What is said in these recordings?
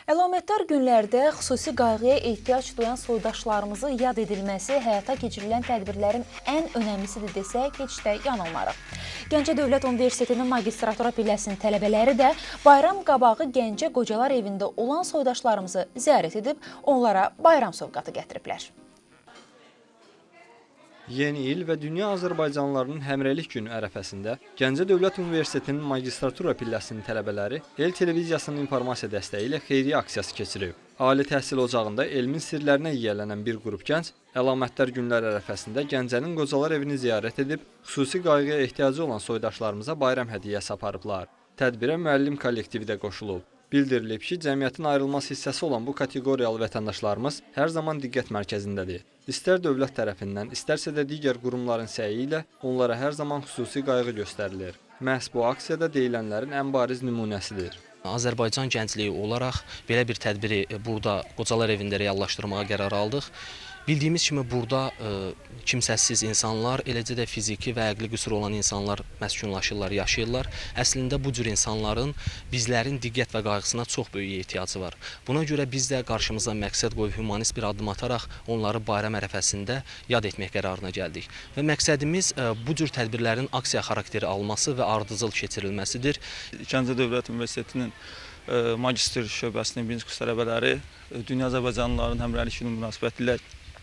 Əlamətdar günlərdə xüsusi qayğıya ehtiyac duyan soydaşlarımızı yad edilməsi həyata keçirilən tədbirlərin ən önəmlisidir desək, heç də yanılmarıq. Gəncə Dövlət Universitetinin magistratura pilləsinin tələbələri də bayram qabağı Gəncə Qocalar evində olan soydaşlarımızı ziyarət edib, onlara bayram sovqatı gətiriblər. Yeni il və Dünya Azərbaycanlılarının Həmrəylik günü ərəfəsində Gəncə Dövlət Universitetinin magistratura pilləsinin tələbələri El televiziyasının informasiya dəstəyi ilə xeyriyyə aksiyası keçirib. Ali təhsil ocağında elmin sirlərinə yiyələnən bir qrup gənc əlamətdar günlər ərəfəsində Gəncənin Qocalar evini ziyarət edib, xüsusi qayğıya ehtiyacı olan soydaşlarımıza bayram hədiyyəsi aparıblar. Tədbirə müəllim kollektivi də qoşulub. Bildirilib ki, cəmiyyətin ayrılmaz hissəsi olan bu kateqoriyalı vətəndaşlarımız hər zaman diqqət mərkəzindədir. İstər dövlət tərəfindən, istərsə də digər qurumların səyi ilə onlara hər zaman xüsusi qayğı göstərilir. Məhz bu aksiyada deyilənlərin ən bariz nümunəsidir. Azərbaycan gəncliyi olaraq belə bir tədbiri burada Qocalar evində reallaşdırmağa qərar aldıq. Bildiyimiz kimi burada kimsəsiz insanlar, eləcə də fiziki və əqli qüsuru olan insanlar məskunlaşırlar, yaşayırlar. Əslində bu cür insanların bizlərin diqqət və qayğısına çox böyük ehtiyacı var. Buna görə biz də qarşımıza məqsəd qoyub humanist bir addım ataraq onları bayram ərəfəsində yad etmək qərarına gəldik. Və məqsədimiz bu cür tədbirlərin aksiya xarakteri alması və ardıcıl keçirilməsidir. Gəncə Dövlət Universitetinin magistr şöbəsinin birinci kurs tələbələri Dünya Azərbaycanlıların Həmrəylik günü münasibətilə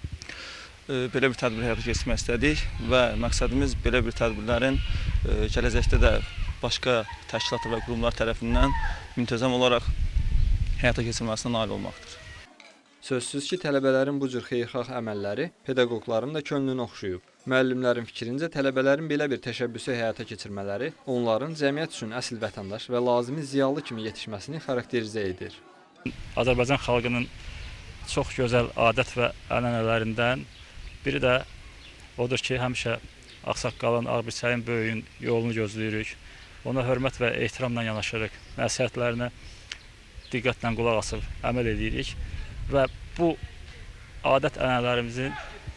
belə bir tədbir həyata keçirmək istədik və məqsədimiz belə bir tədbirlərin gələcəkdə də başqa təşkilat və qurumlar tərəfindən müntəzəm olaraq həyata keçirilməsinə nail olmaqdır. Sözsüz ki, tələbələrin bu cür xeyirxah əməlləri pedaqoqların da könlünü oxşuyub. Müəllimlərin fikrincə tələbələrin belə bir təşəbbüsü həyata keçirmələri onların cəmiyyət üçün əsl vətəndaş və lazımi ziyalı kimi yetişməsini xarakterizə edir. Azərbaycan xalqının çox gözəl adət və ənənələrindən biri də odur ki, həmişə ağsaqqalın, ağbirçəyin, böyüyün yolunu gözləyirik. Ona hörmət və ehtiramla yanaşırıq. Nəsihətlərinə diqqətlə qulaq asıb əməl edirik və bu adət ənənələrimizin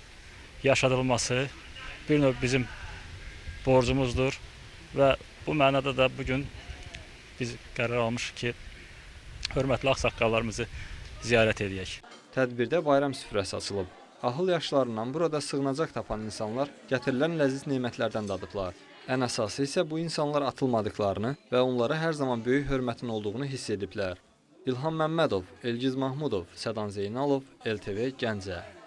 yaşadılması bir növ bizim borcumuzdur və bu mənada da bugün biz qərar almışıq ki, hörmətli ağsaqqallarımızı ziyarət edək. Tədbirdə bayram süfrəsi açılıb. Ahıl yaşlarından burada sığınacaq tapan insanlar gətirilən ləziz nemətlərdən dadıblar. Ən əsası isə bu insanlar atılmadıklarını və onlara hər zaman böyük hörmətin olduğunu hiss ediblər. İlham Məmmədov, Elgiz Mahmudov, Sədan Zeynalov, LTV Gəncə.